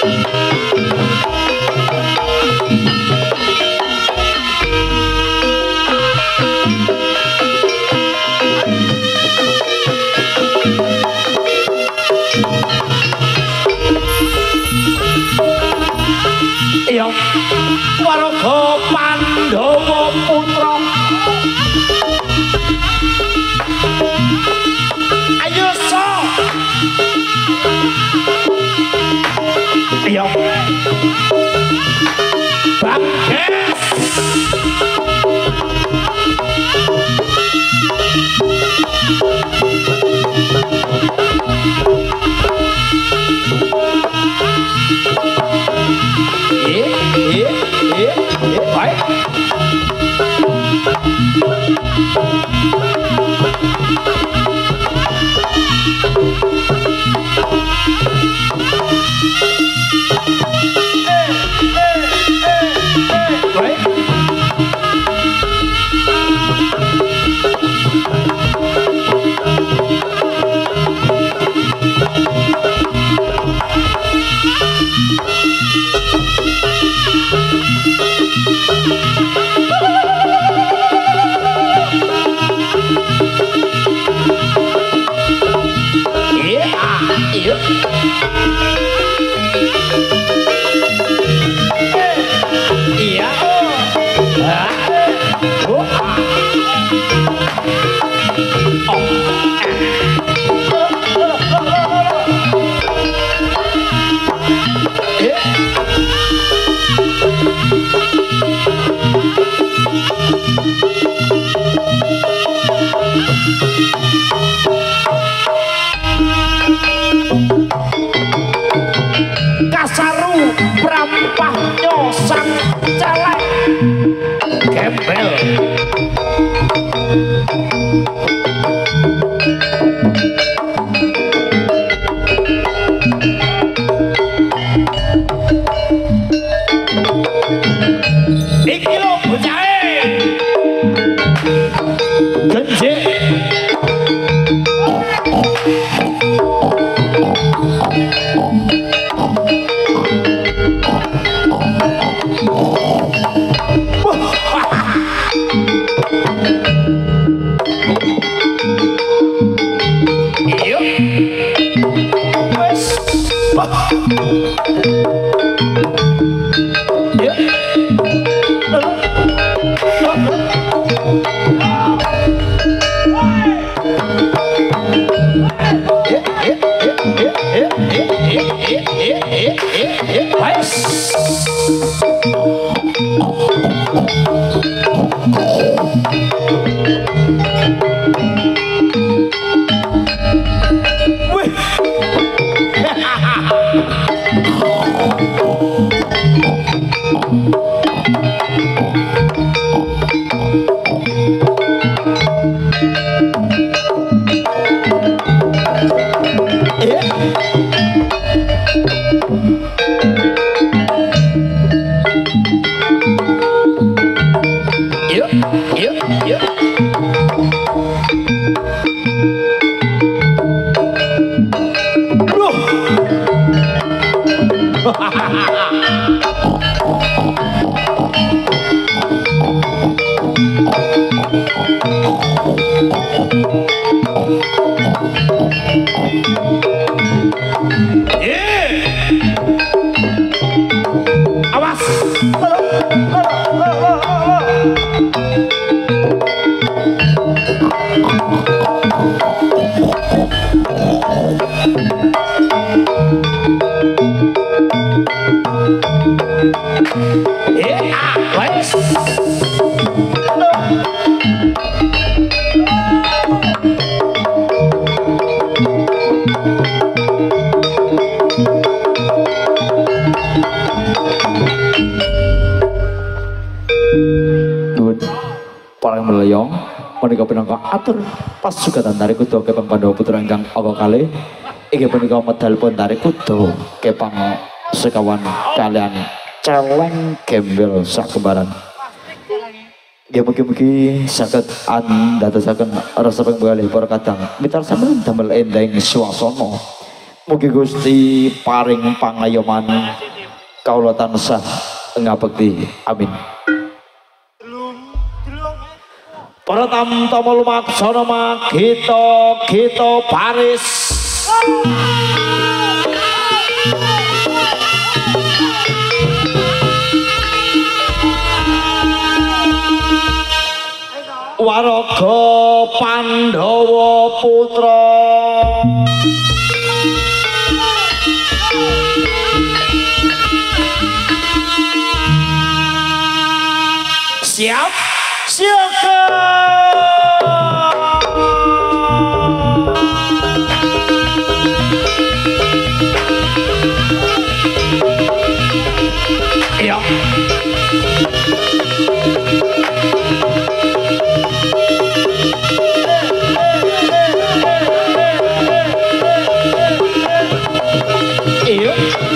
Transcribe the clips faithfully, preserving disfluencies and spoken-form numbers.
Iya warga Pandhawa putra ayo so iya Bangkes baik iya Kasaru prampahnya sang celek gembel iki lho bocahe genje paling melayong menika pinangka atur pasugatan tari kudu kepang Pandhawa putra ingkang aga kalih inggih punika medal pun tari kudu kepang sekawan kalian celeng gembel sak kembaran. Ya mugi-mugi saged andadosaken rasa penggalih para kadang mitar sampeyan damel ending swasana Mugi Gusti paring pangayoman kaula tansah ngabekti. Amin. Para tamtama lumaksana magita gita baris. Waraga Pandhawa putra siap siaga. Iya. Iya.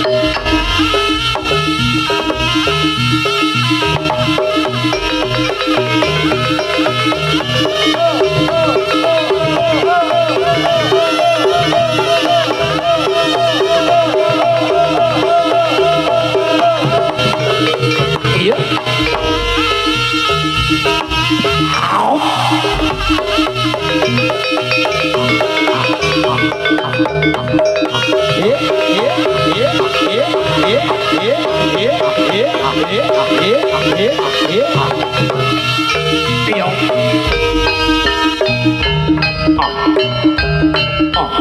Iya. Au. Iya, iya, iya, iya, iya, iya, iya, iya, iya, iya, iya, iya. Iya. Ah. Ah.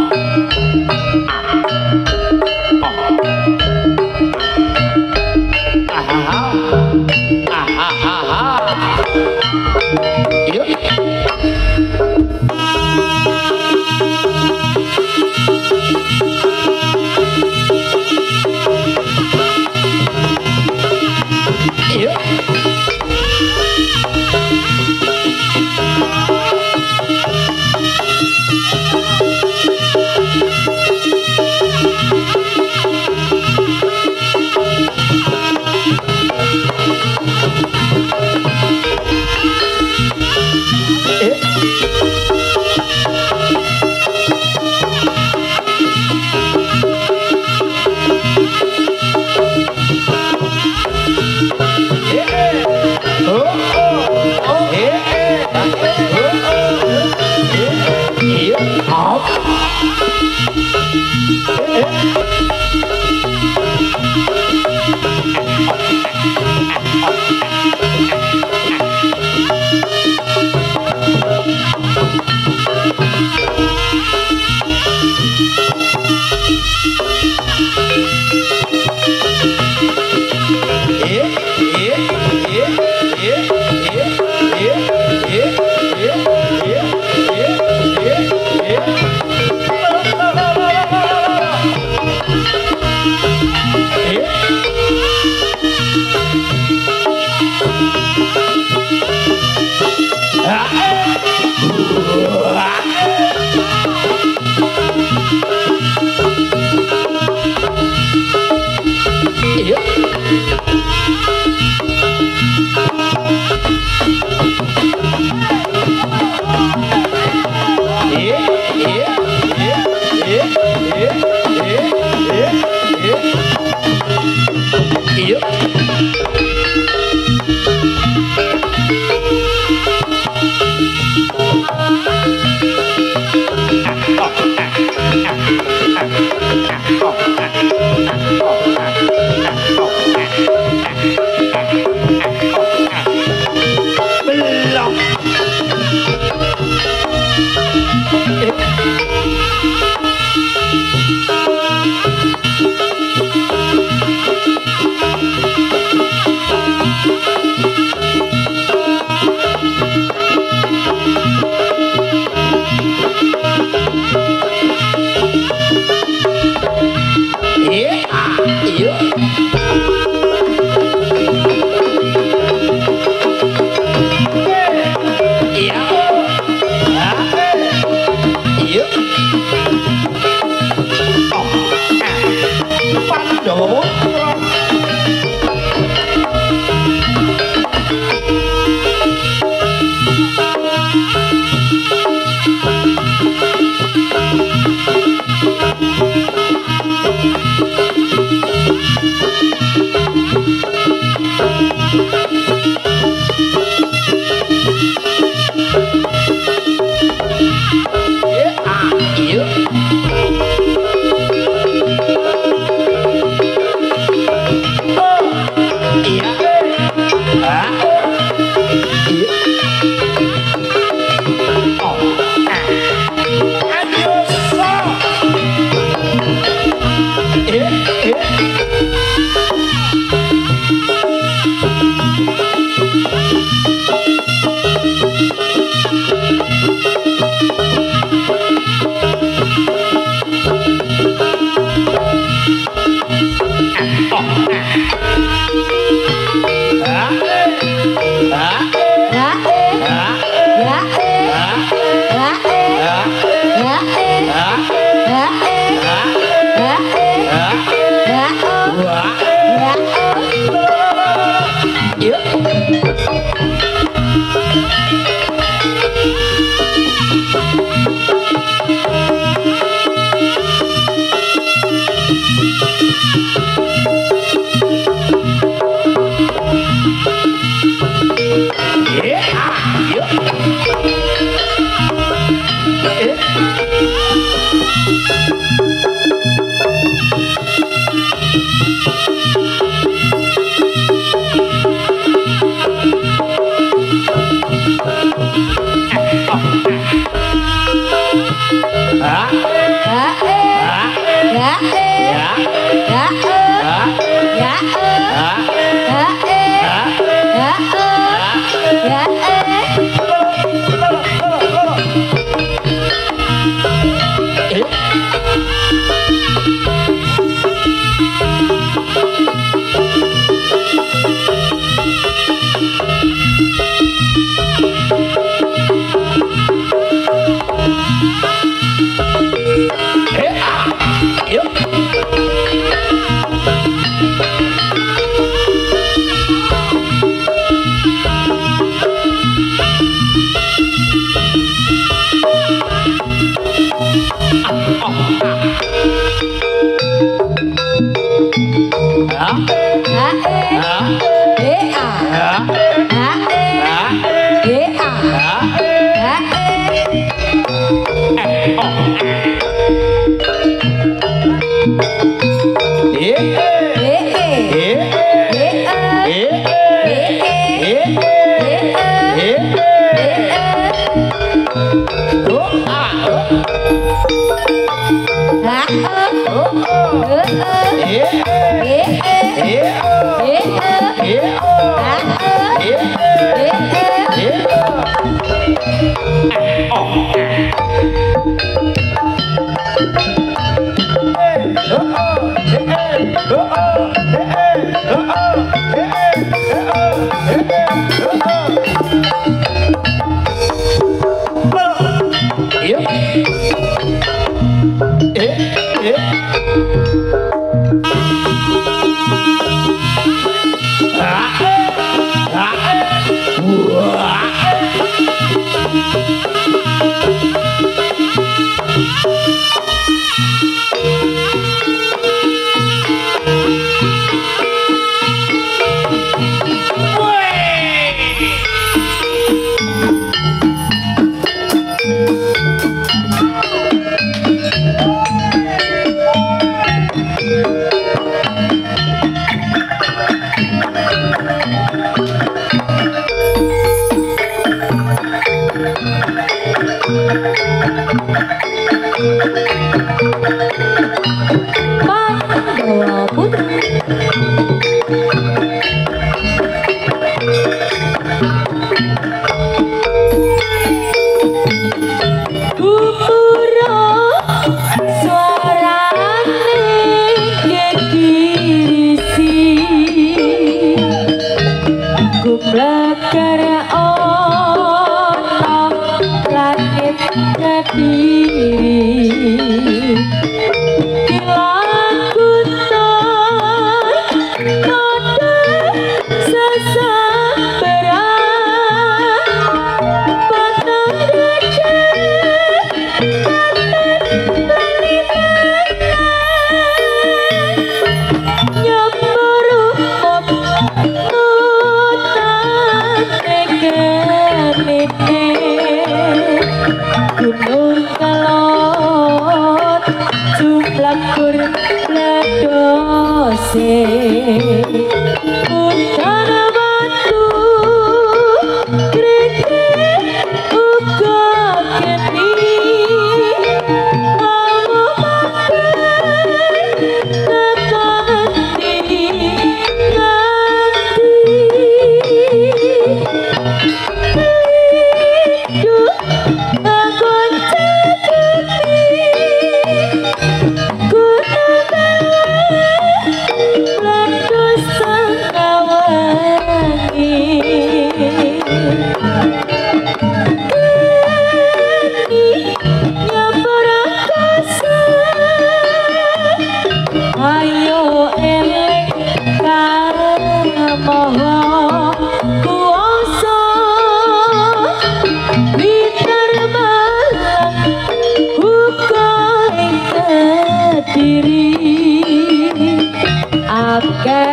Good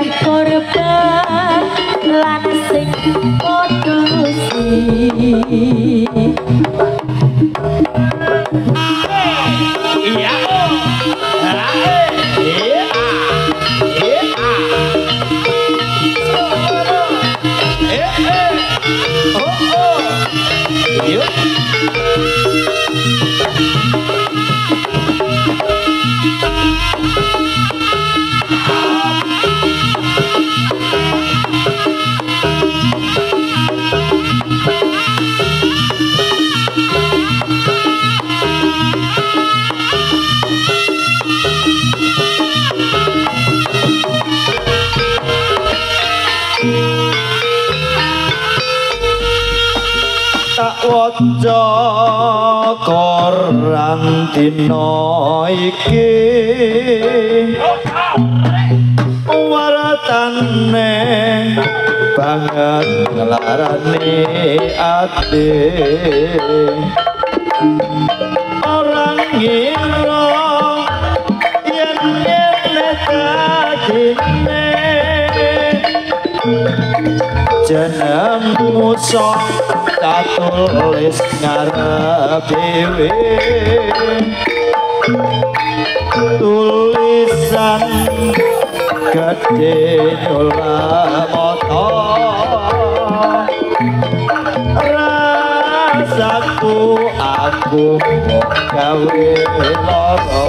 korban lan sing padha iya waca koran dina iki waratane banget ngelarani ati orang ngira yen yen kadine jenengmu sok katulis ngarep dhewe tulisan gede nyulamata rasaku aku gawe lara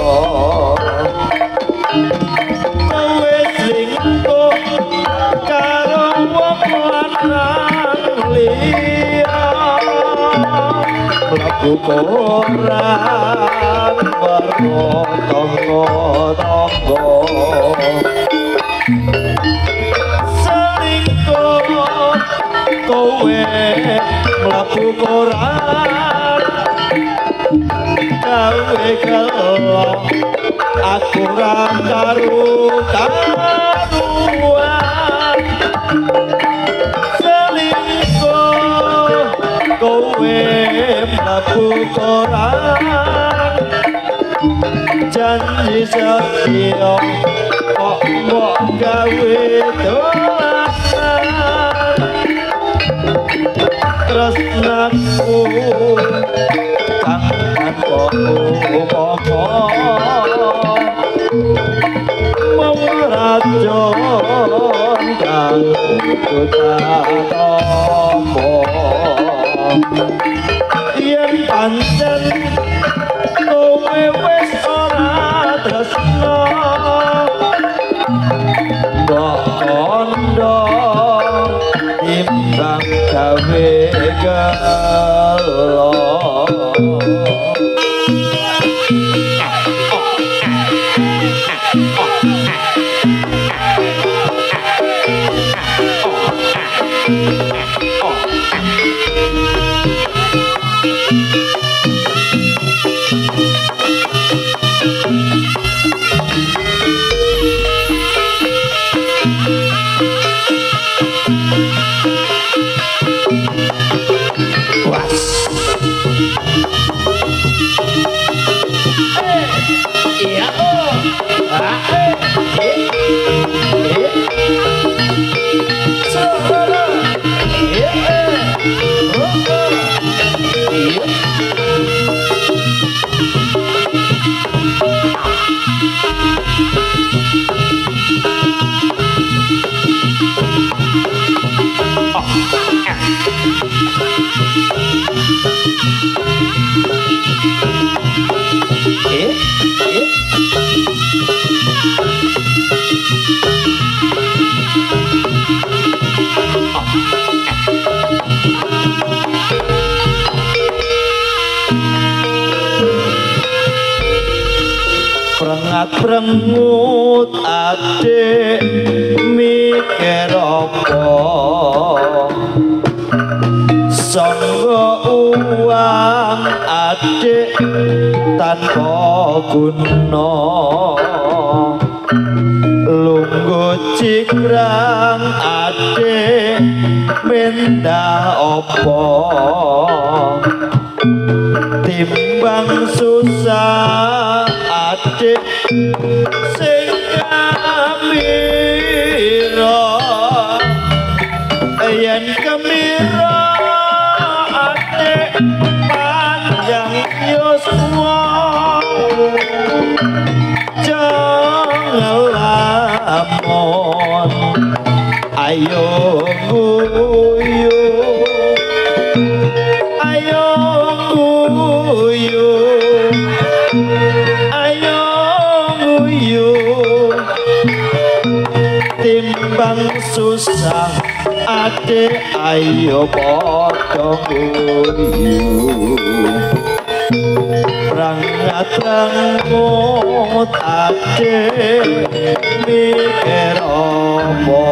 kowe selingkuh karo wong lanang liya mlebu koran warna tangga-tangga selingkuh kowe mlebu koran gawe gelo aku ra karu-karuan selingkuh kowe mlebu koran janji setia kok mbok gawe dolanan tresnaku kang tanpa upama mung racun kang kudu tampa yen pancen kowe wis ora tresno mbok kandha timbang gawe gelo prengut adik mikir apa sangga uang adik tanpa guna lungguh cikrang adik mendah apa timbang susah adik sing kamira yen kemira adek panjang yuswa jangan lamun ayo guyu ayo guyu ayo guyu timbang susah ade ayo padha guyu rangat-rangut ade mikir apa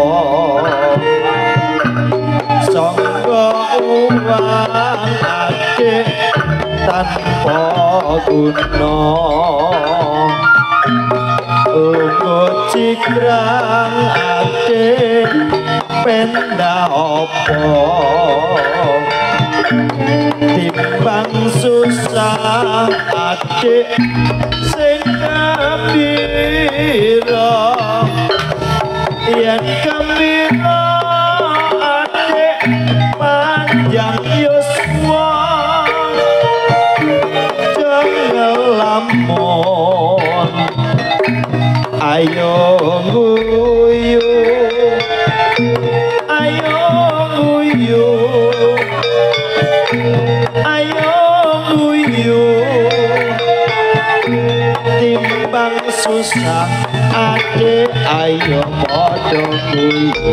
sangga uang ade tanpa guna lungo cikrang ade pendah apa timbang susah adik sing gembira yen gembira adik panjang yuswa jangan lamun ayo guyu ayo guyu ayo guyu timbang susah ade ayo padha guyu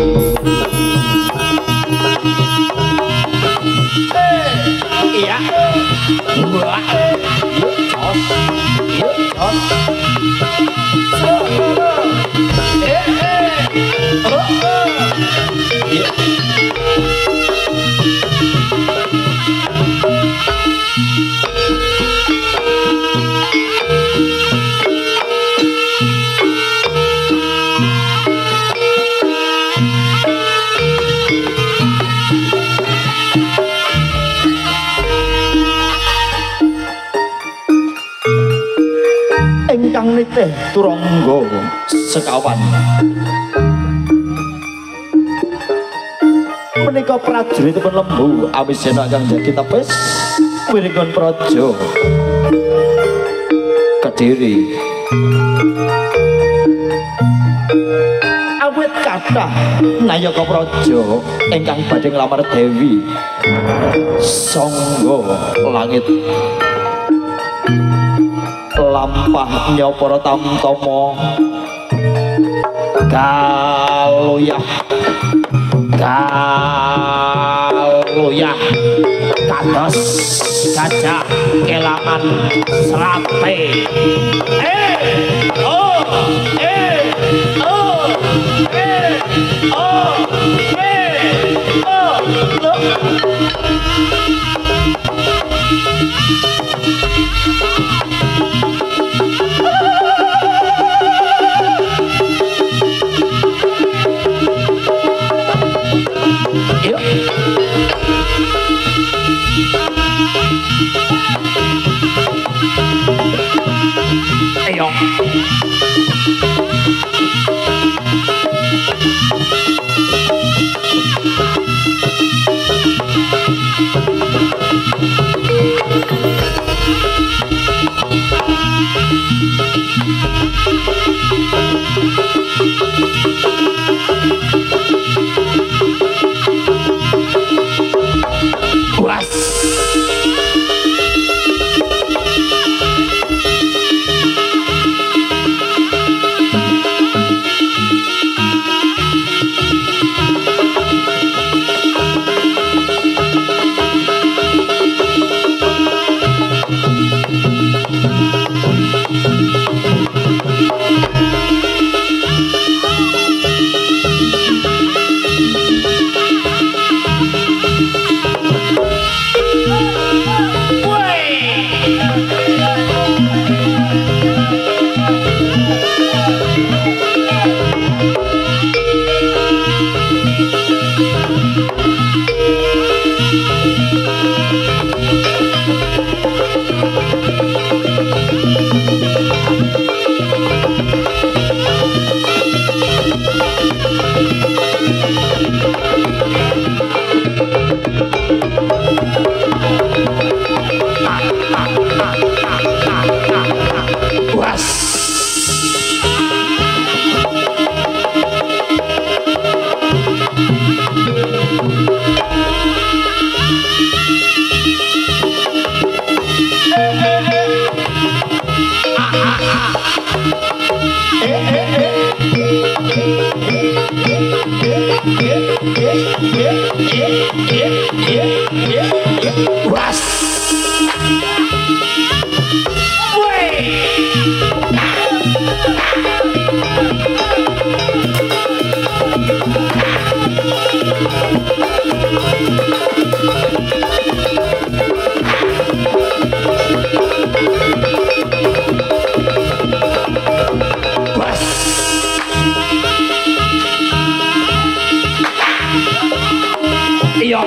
iya wah yuk jos yuk jos eh eh oh oh iya ingkang nitih turangga sekawan menika prajuritipun lembu awis sena kang jagi tepes wiringon praja Kediri awit kathah nayaka praja ingkang badhe nglamar Dewi sangga langit lampah nyoporo tamtomo galuyah galuyah kados gajah kelangan serate eh oh eh oh eh oh eh oh look. Ayo. Was. Iya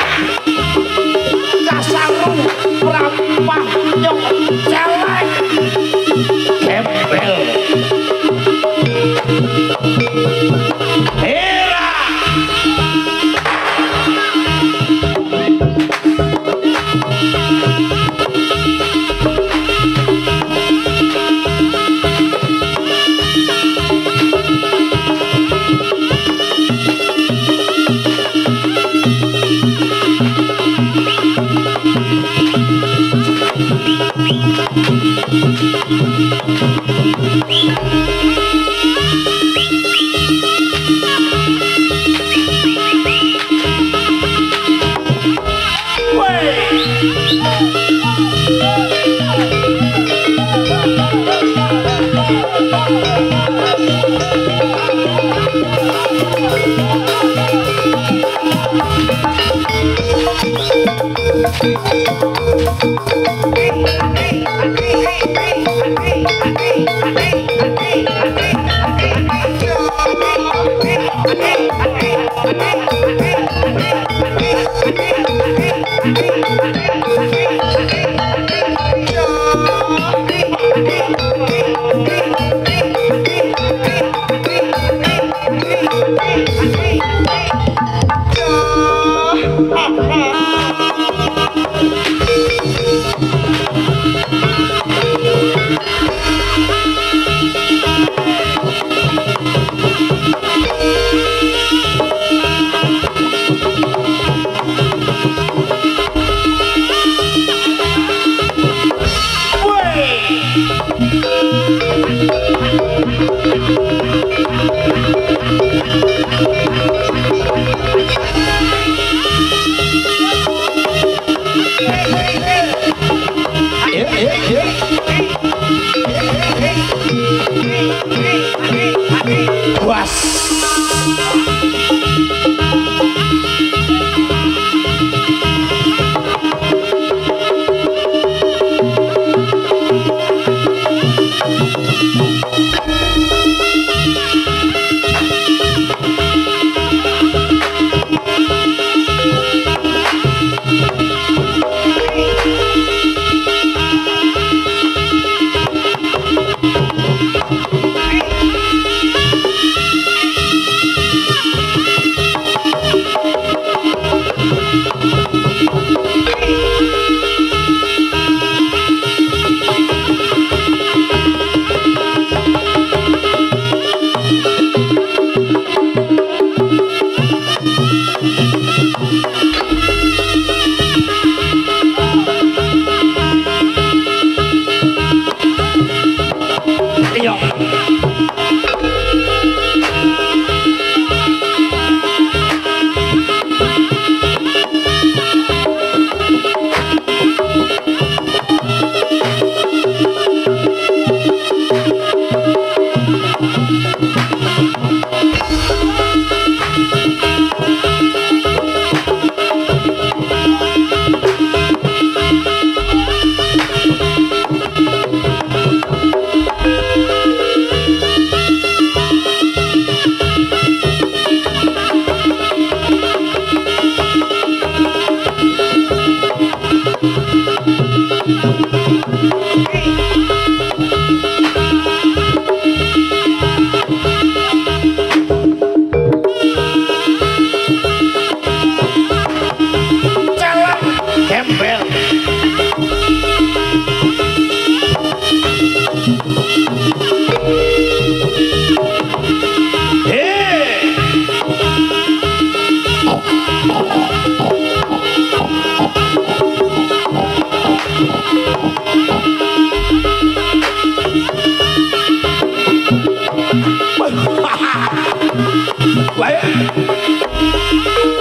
kasarung rampah nyok celek gembel Hera Baik.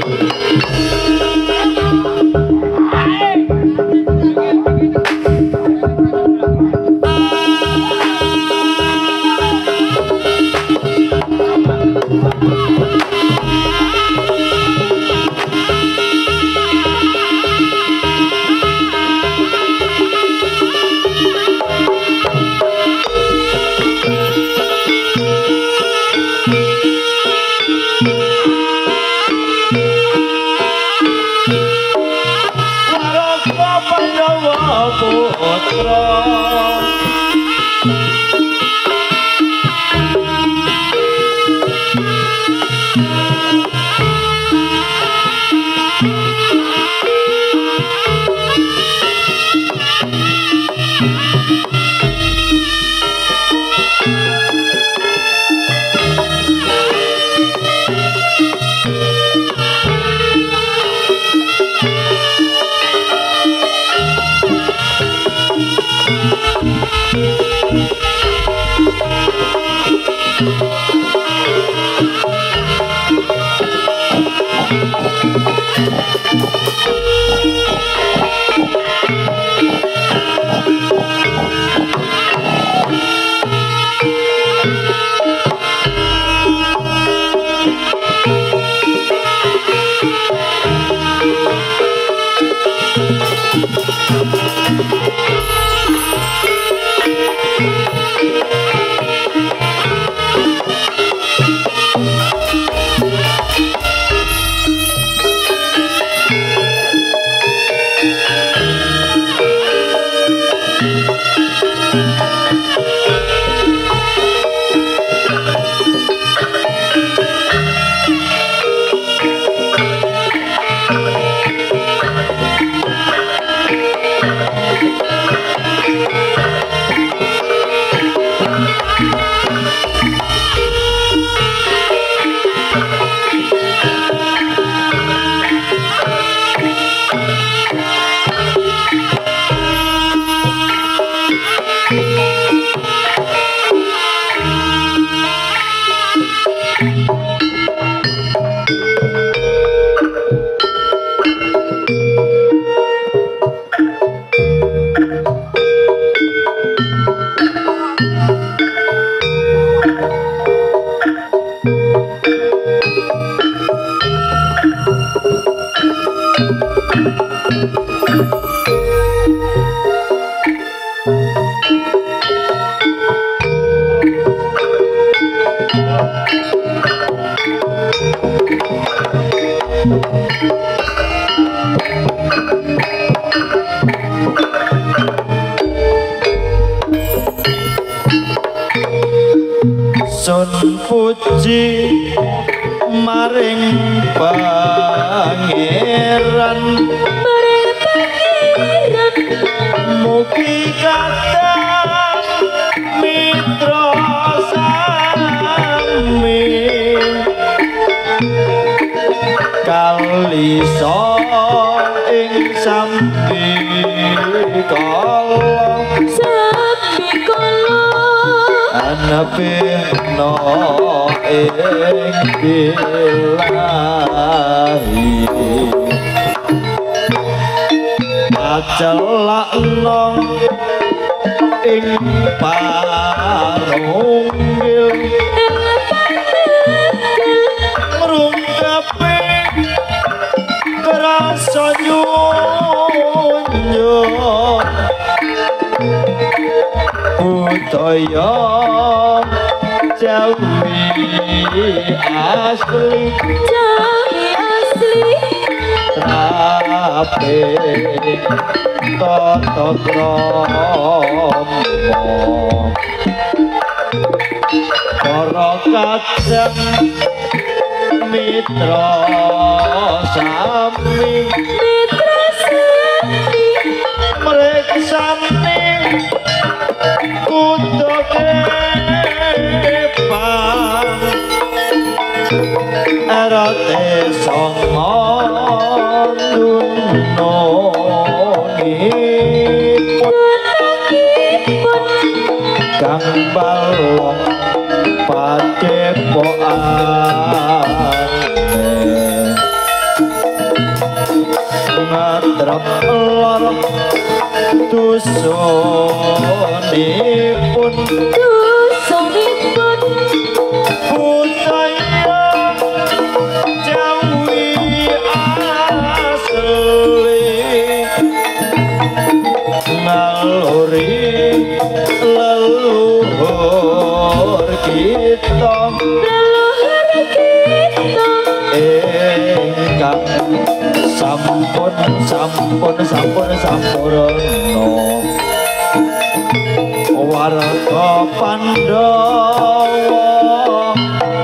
Sun puji maring pangeran maring pangeran mugi kadang mitra sami kalisa ing sambi kala sambi kala anapeno ing bilahi acelakno ing parunggil merungkapi kerasa nyunjung budaya Jawi asli Jawi asli tapi tata krama para kadang mitra sami mitra sami mreksani kudu kepang arate songo nunoni kang balong padepokan ngatrap lor dusunipun Dusunipun budaya Jawi asli ngaluri leluhur kita leluhur kita ingkang sampun sampun sampun sampurna warga Pandhawa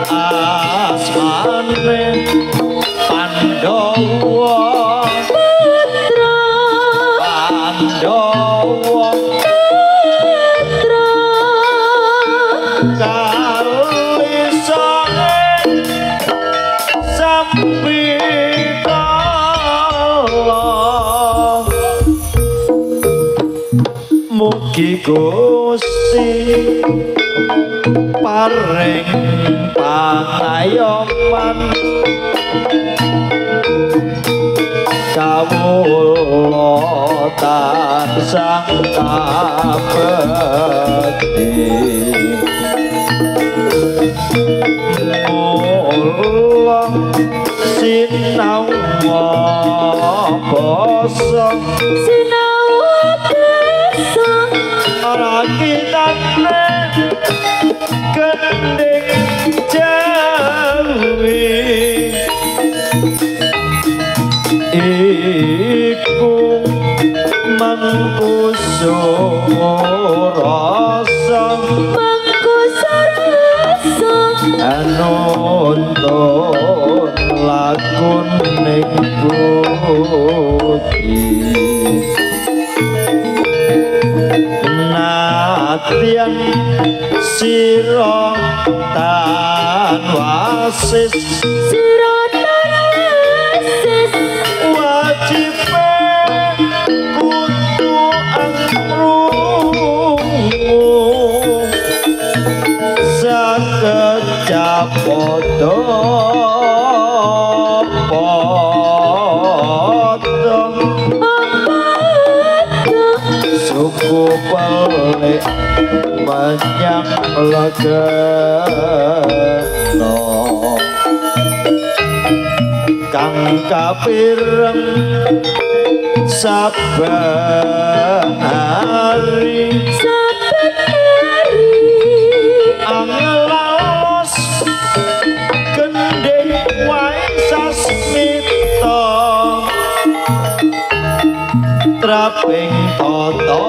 asmane Pandhawa putra Pandhawa putra kalisane sampikala mugi Gusti paring pangayoman kawula tansah kabekti mula sinau basa sinau basa rakitane gending Jawi iku mangkusung rasa mangkusarasa anuntun lakun ning budi natyan sira tan wasis siratan wasis wajib kudu angkrungu sakejap padha padha suku pelik menyang legeno kang kapireng saben hari saben hari angelos gendeng wae sasmita traping tata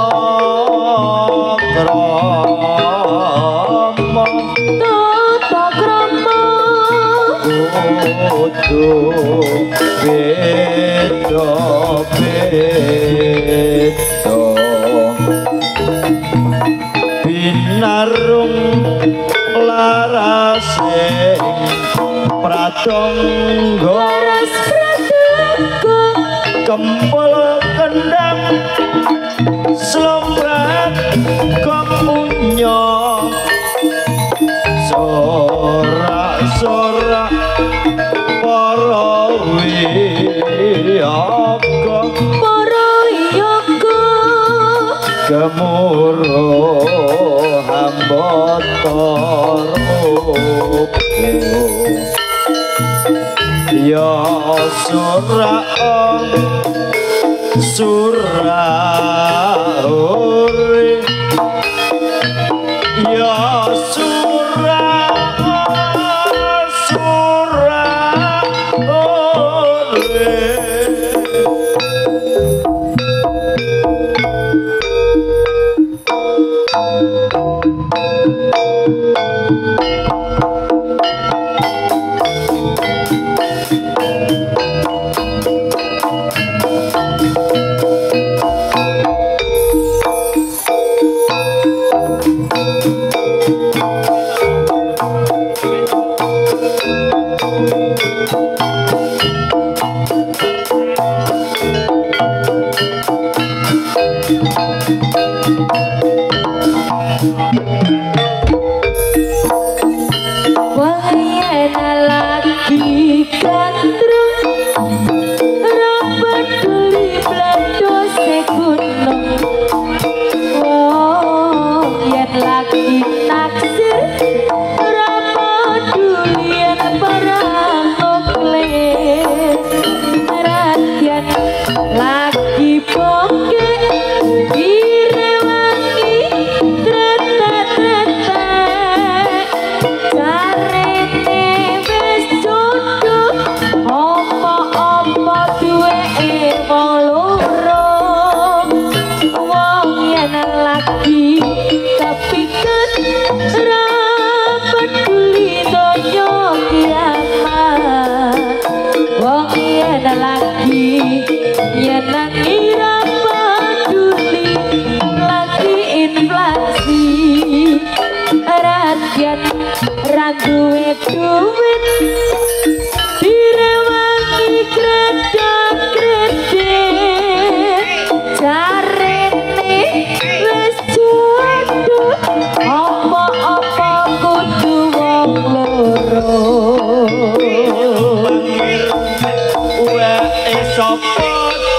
krama tata krama kudu beda beda binarung larasing pratangga laras pratangga kempel kendang slomrat kepunya sorak-sorak para wiyaka para yoga gemuruh hambata rupa ya surah surah uri ya surah surah uri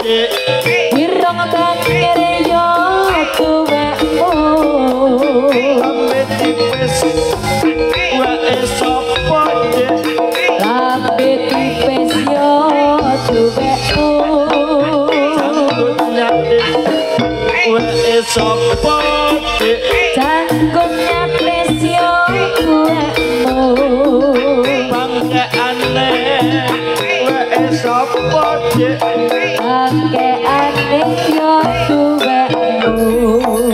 Irong bangkir yo tuwekmu Lambe tipis wae sapa dek Lambe tipis yo tuwekmu Janggut nyatis wae sapa dek Janggut nyatis yo tuwekmu Mangke aneh wae sapa dek Angke aneh yo tuwekmu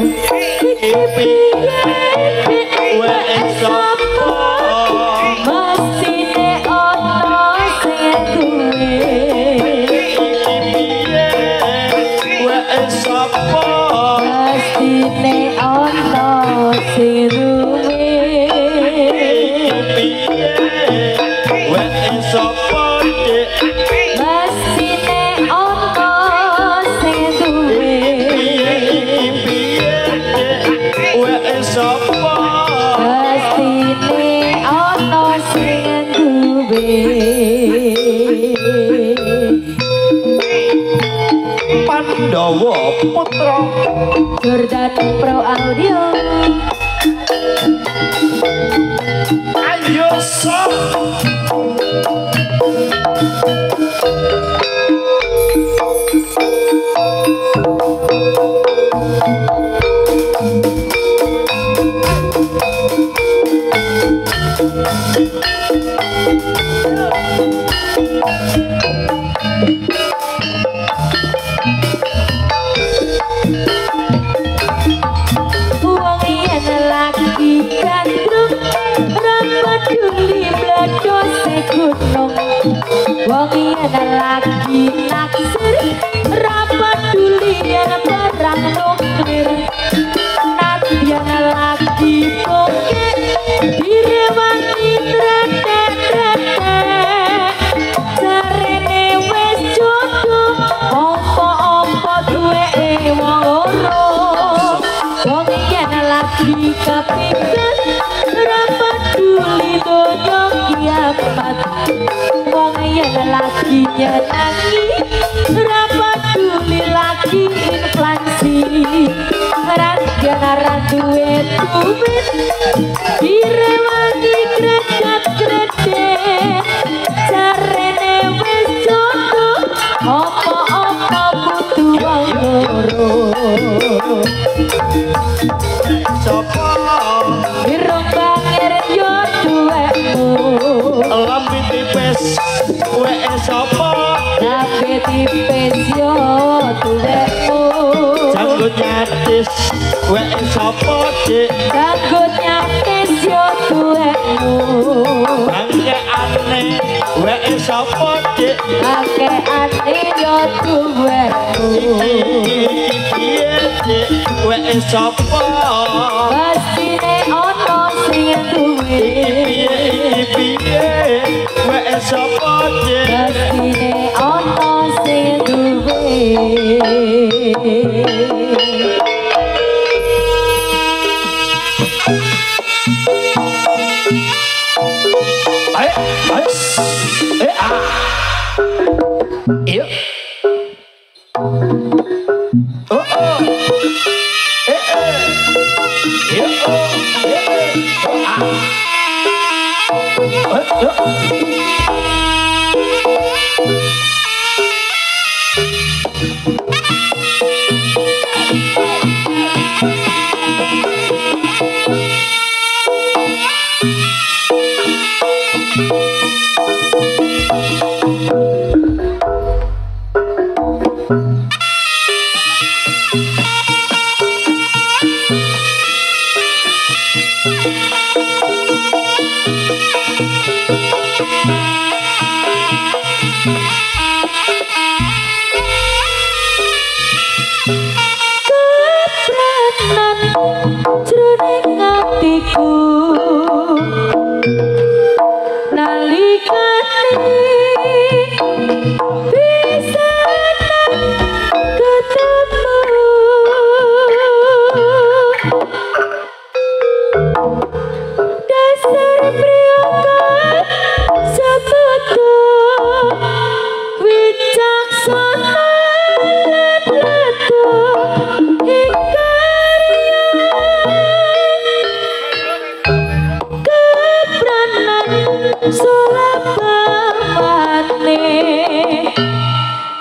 wae sapa Mestine ono sing duwe wae sapa Mestine ono sing duwe wae sapa dek Mestine ono sing duwe wae sapa Mestine ono sing duwe Pandawa putra Jordan Pro Audio ayo sok Wong yen lagi gandrung Rama duli bledose gunung Wong yen lagi naksir Rama duli yen perang nuklir Nadyan lagi bokeh Direwangi tretek-tretek Jarene wis jodoh Ompo-ompo duweke wong loro Wong yen lagi kepingin ora peduli donya kiamat Wong yen lagi nyenangi ora peduli lagi inflasi Radyan ora duwe duit direwangi kredit-kredit Jarene wis jodoh apa-apa kudu wong loro sapa Irung bangir yo duwekmu lambe tipis wae sapa Lambe tipis yo duwekmu janggut nyatis wae sapa dek Janggut nyatis yo duwekmu Angke aneh wae sapa dek Ake ane yo duwekmu piye dek wae sapa Pastine ono sing duwe piye wae sapa dek Pastine ono sing duwe ayo ayo eh ah iyo oh oh eh eh iyo oh eh eh oh ah eh yo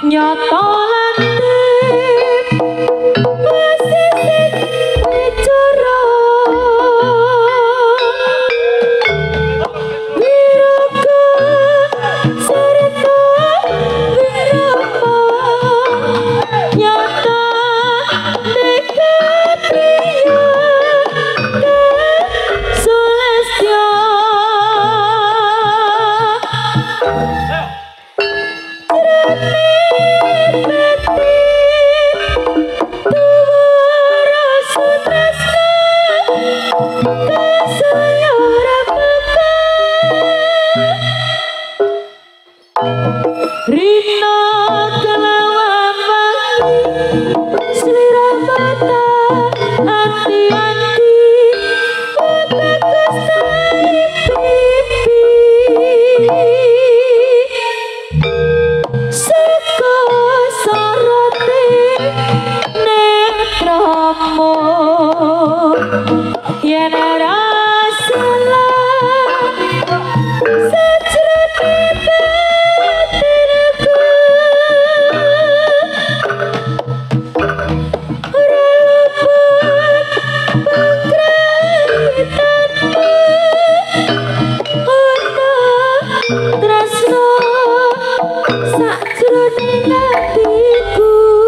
nyata lantip pesisik wicara wiraga sarta wirama nyata nekapriya sulestya Rina kelawan wangi selira mata anti-anti membekas dari pipi saka sorote netramu yen ora salah sajrone tresno sakjroning atiku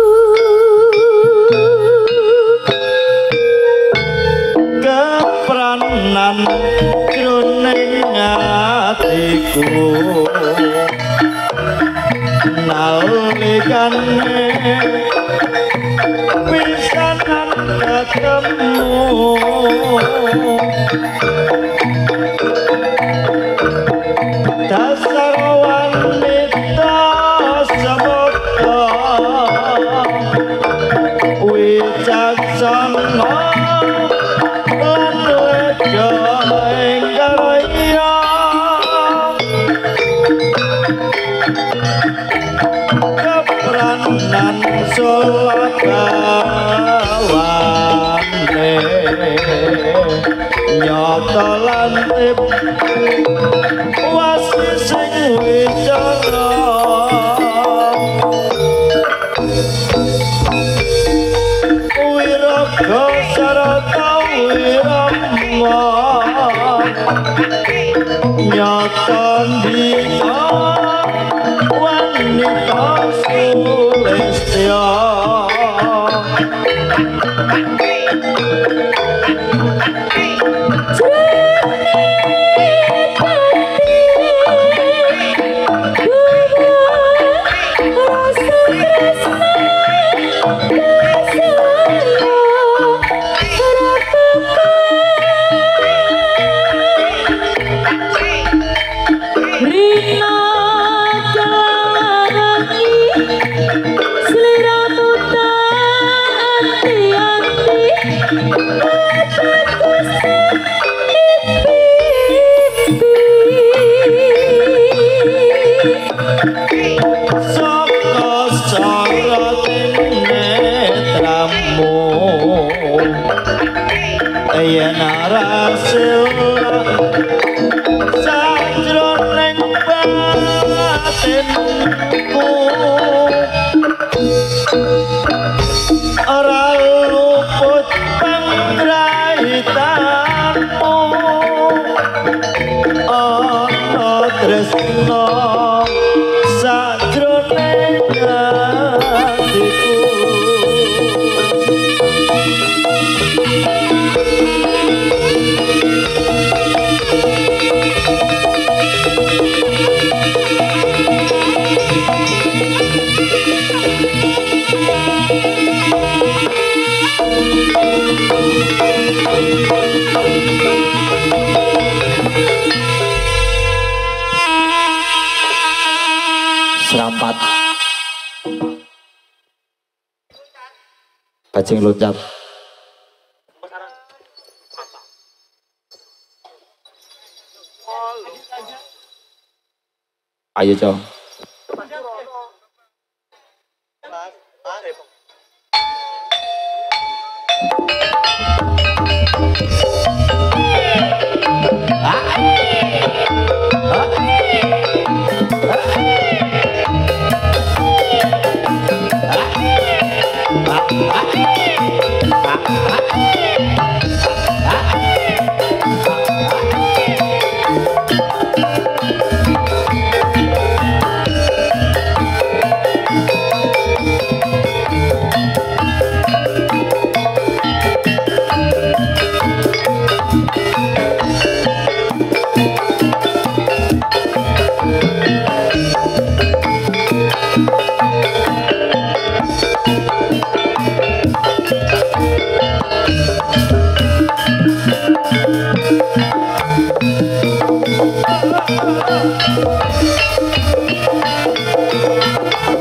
kepranan jroning atiku nalikane pisanan ketemu dasar wanita semoga wicaksana lan lega enggaraya kepranan solakawane nyata lantip wasi sing wicara wiraga sarata wirama nyata ndika wanita sulestya Rina kawangi selira muta anti-anti membekas saka soroting netramu yen arasil sajroning batinku ora luput panggraitanmu ana tresna sajroning atiku Serampat bajing loncat ayo cong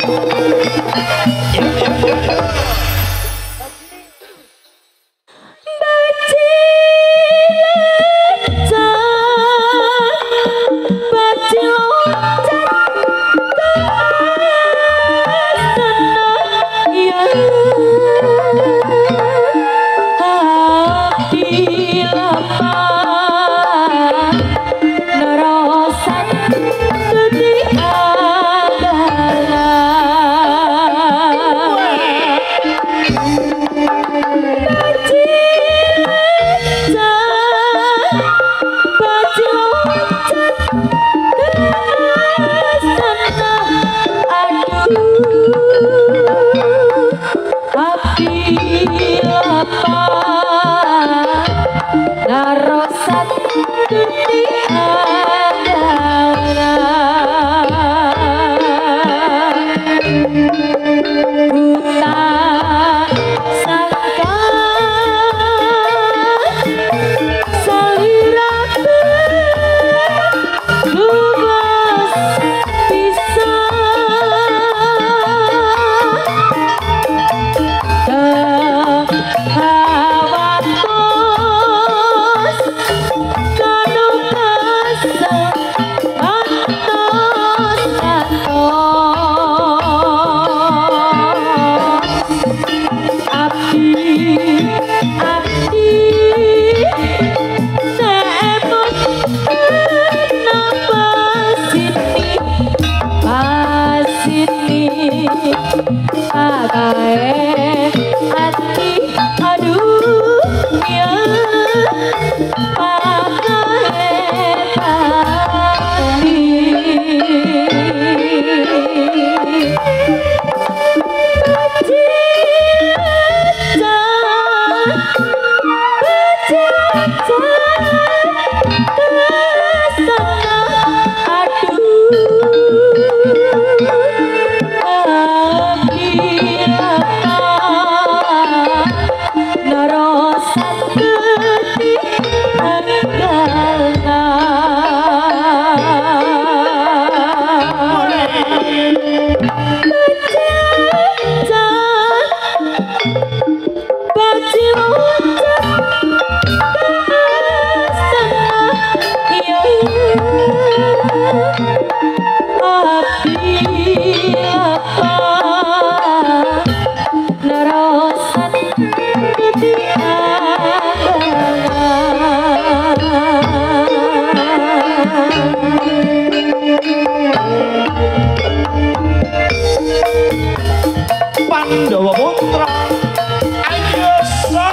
Pandhawa Putra Ayasa.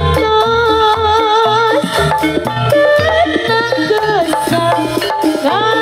God.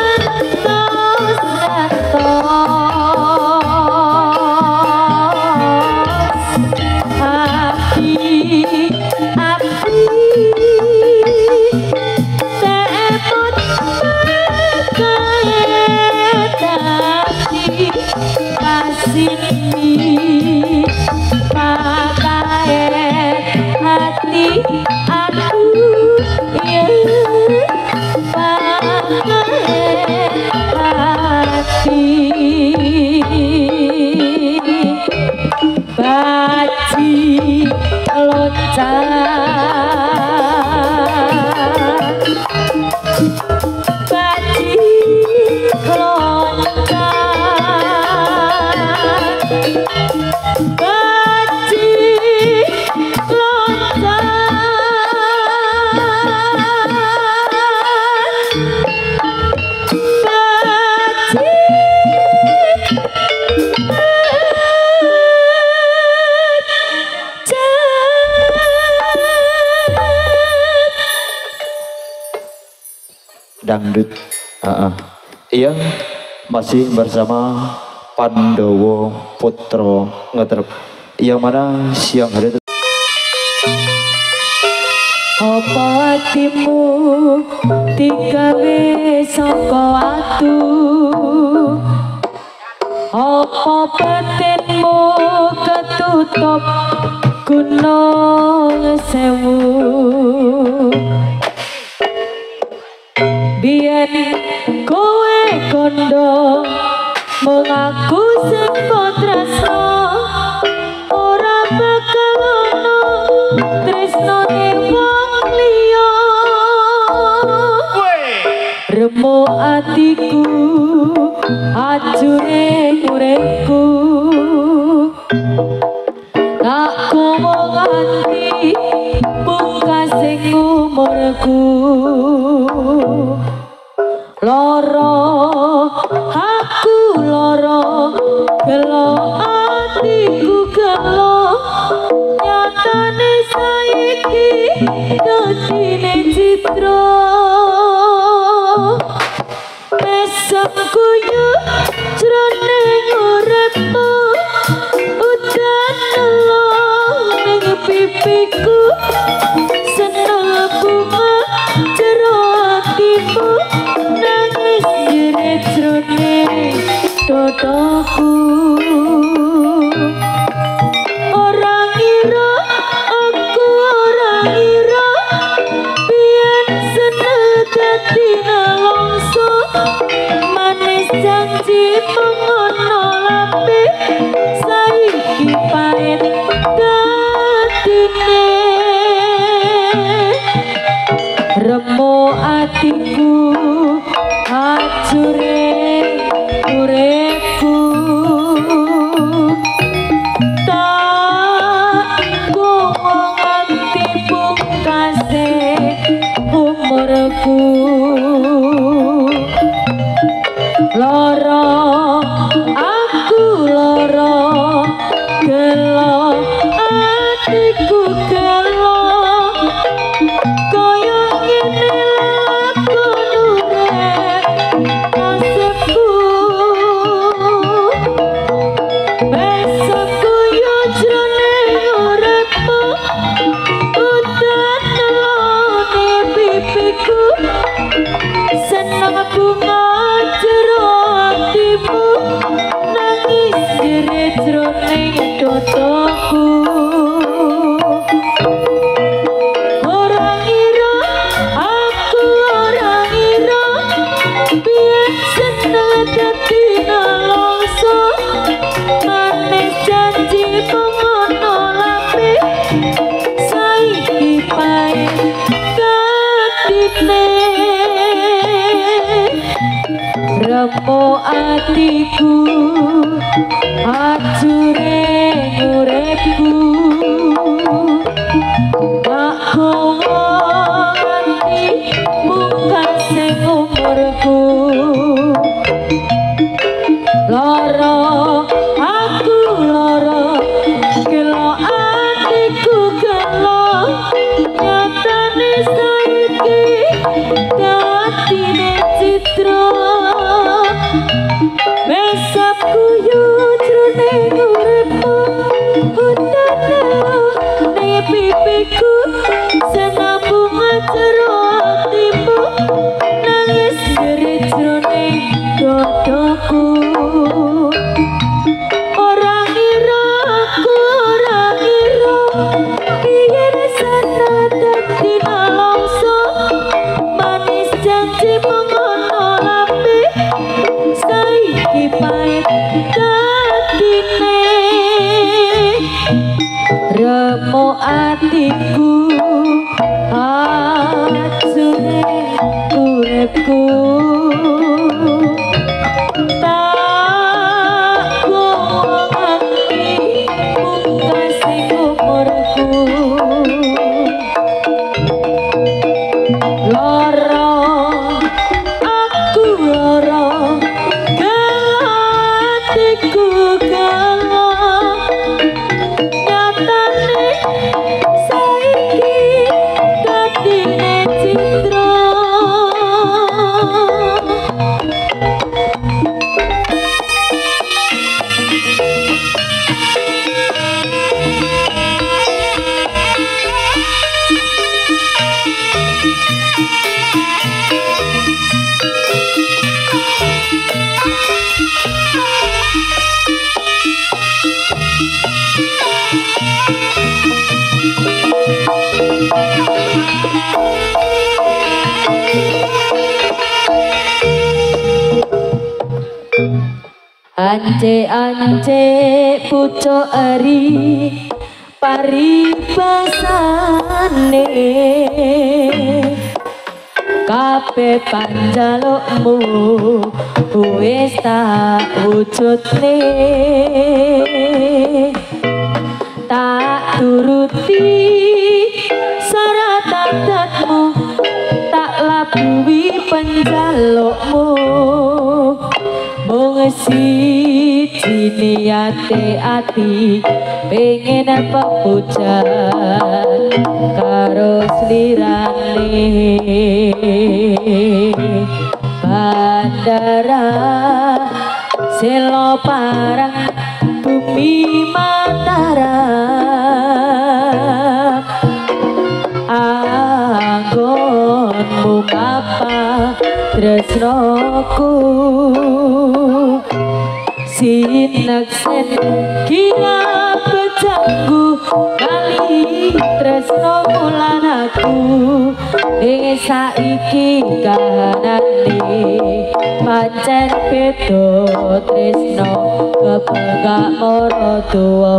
dangdut. Uh, uh. Iya masih bersama Pandowo Putro Ngetrep yang mana siang hari apa hatimu digawe saka watu, apa batinmu ketutup gunung sewu. Biyen kowe kondo mengaku sing tresno, ora bakal ono tresnone wong liya. Remo atiku ajure uripku, tak komo nganti pungkasing umurku. Loro aku loro, gelo atiku gelo, nyatane saiki dadine citra. Besokku yo jroning uripmu, udan nelong ning pipiku, seneng bunga jero atimu, nangis jerit jroning dodoku. Ora ngira aku ora ngira biyen seneng dadi nalongso, manis janji mengono lambe, saiki pahit dadine. Remo atiku hajure uripku, tak komo nganti pungkase umurku. Loro aku loro, gelo atiku gelo, koyo ngene lakon urip nasibku. Besokku yo jroning uripmu, udan nelone pipiku, seneng bunga jero atimu, nangis jerit jroning dodoku. Ora ngira aku ora ngira biyen seneng dadi nalongso, manis janji mengono lambe, saiki pahit dadine. Remo atiku hajure uripku, tak komo nganti pungkasing umurku. Loro aku loro, gelo atiku gelo, nyatane saiki dadine citra. Besokku yo jroning uripmu, udan nelong ning pipiku, seneng bunga jero atimu, nangis jerit jroning dodoku. Ora ngira aku ora ngira biyen seneng dadi nalongso, manis janji mengono lambe, saiki pahit dadine. Remo atiku hajure uripku, tak komo nganti pungkasing umurku. Loro aku loro, gelo atiku gelo, nyatane saiki dadine citra. ance-ance pucuk eri paribasane kabeh panjalukmu wis tak wujudne tak turuti syarat adatmu tak labuhi penjalukmu mung siji niate ati pengen pepujan karo slirane bandara selo parang bumi Mataram anggonmu apa tresnoku sineksen kira pecanggu kali tresno mulan aku ing saiki kahanane pancen beda tresno kepengak maratuwa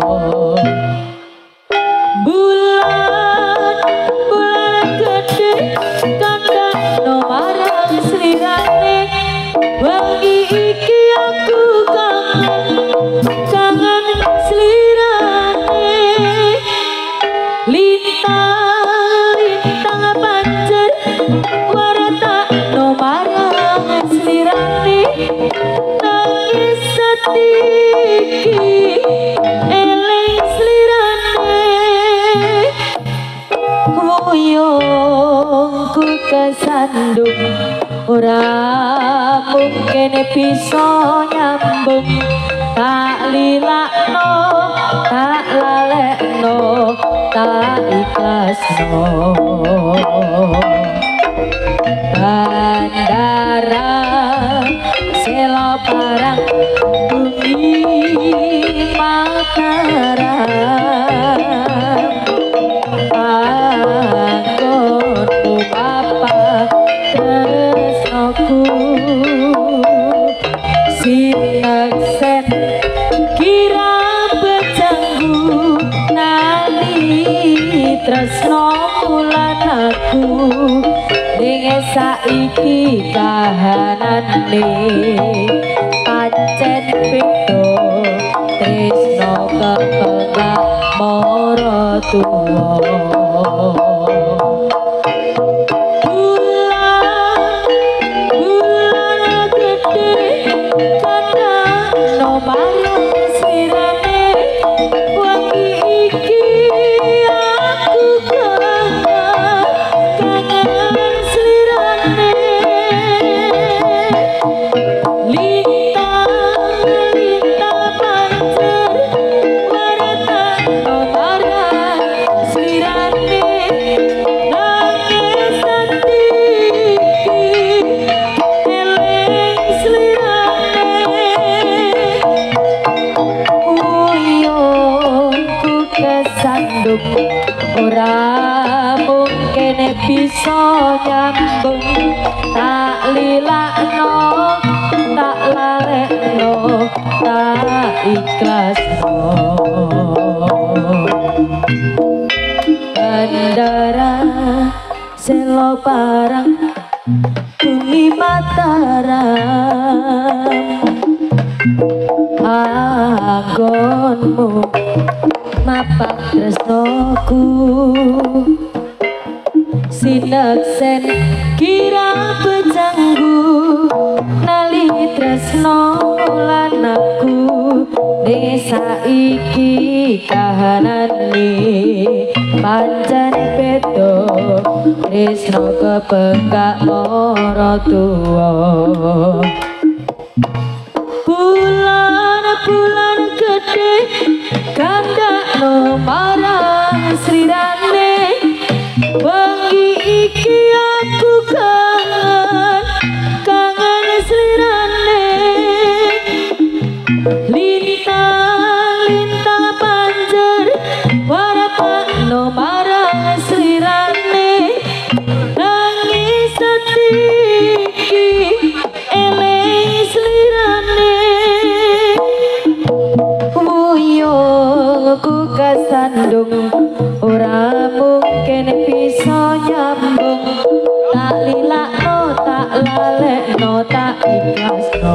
bulan bulan gede kandhano marang slirane wengi iki aku kangen kangen slirane lintang lintang pancen waratano marang slirane nangis setiki eling slirane wuyungku kesandung ora mungkin bisa nyambung tak lilakno tak lalekno tak ikhlasno bandara selo parang bumi Mataram anggonmu apa tresnoku sineksen kira bejanggu nali tresno mulan aku ning saiki kahanane pancen beda tresno kepengak maratuwa ora mungkin bisa nyambung tak lilakno tak lalekno tak ikhlasno bandara selo parang bumi Mataram anggonmu mapak tresnoku sineksen kira pejanggu nali tresno lan aku desa iki kahanane pancen beda tresno kepengak maratuwa bulan bulan gede kandhano marang slirane wengi iki aku kangen kangen slirane lintang lintang panjer warapano marang slirane nangis setiki eleng slirane tak ikhlasno.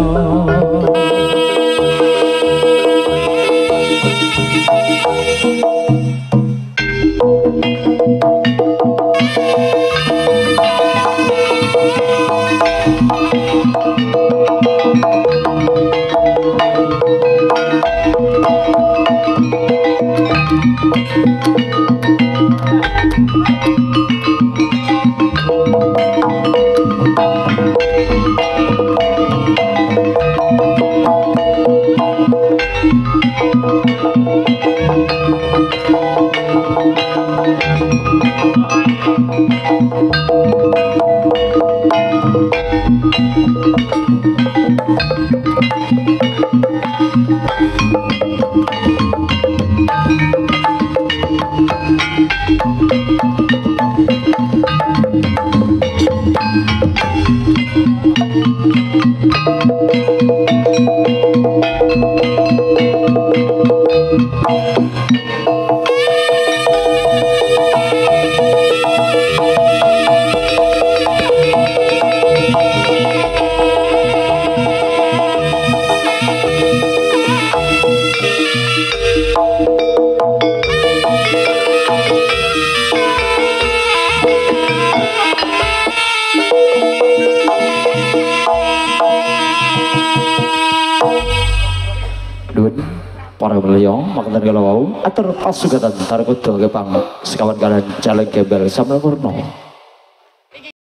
Para meleyong makan kalau wau atur pasugatan tarik kudu ke pang sekawan kalian jalan gembel sambil murno.